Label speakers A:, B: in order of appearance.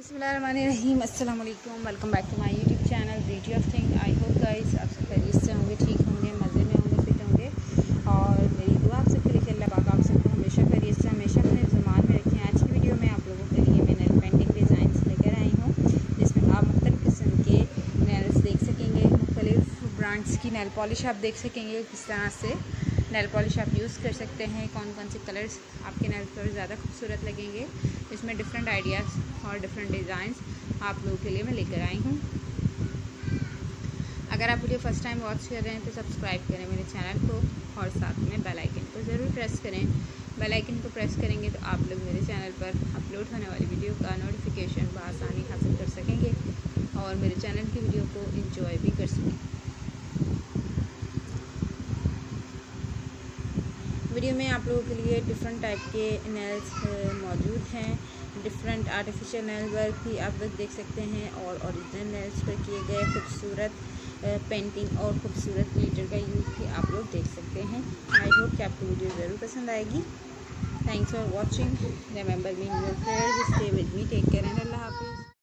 A: बिस्मिल्लाहिर्रहमानिर्रहीम, अस्सलाम वालेकुम, welcome back to my YouTube channel beauty of thing. I hope guys आप सब खैरियत से होंगे, ठीक होंगे, मज़े में होंगे, फिट होंगे। और मेरी दुआ आप सबके लिए कि अल्लाह पाक आप सबको हमेशा खैरियत से हमेशा अपने ज़ुबान में रखें। आज की वीडियो में आप लोगों के लिए मैं नेल पेंटिंग डिज़ाइंस लेकर आई हूँ, जिसमें आप मुख्तलिफ़ किस्म के नेल्स देख सकेंगे, मुख्तलिफ़ ब्रांड्स की नेल पॉलिश आप देख सकेंगे, किस तरह से नेल पॉलिश आप यूज़ कर सकते हैं, कौन कौन से कलर्स आपके नेल पर ज़्यादा खूबसूरत लगेंगे। इसमें डिफरेंट आइडियाज़ और डिफरेंट डिज़ाइंस आप लोगों के लिए मैं लेकर आई हूँ। अगर आप वीडियो फर्स्ट टाइम वॉच कर रहे हैं तो सब्सक्राइब करें मेरे चैनल को और साथ में बेल आइकन को ज़रूर प्रेस करें। बेल आइकन को प्रेस करेंगे तो आप लोग मेरे चैनल पर अपलोड होने वाली वीडियो का नोटिफिकेशन बआसानी हासिल कर सकेंगे और मेरे चैनल की वीडियो को एंजॉय भी कर सकें। वीडियो में आप लोगों के लिए डिफरेंट टाइप के नेल्स मौजूद हैं। डिफरेंट आर्टिफिशियल नेल वर्क भी आप लोग देख सकते हैं और ओरिजिनल नेल्स पर किए गए खूबसूरत पेंटिंग और खूबसूरत ग्लिटर का यूज़ भी आप लोग देख सकते हैं। आई होप कि आपको वीडियो ज़रूर पसंद आएगी। Thanks for watching. Remember me, your prayers, stay with me, take care and Allah हाफिज़।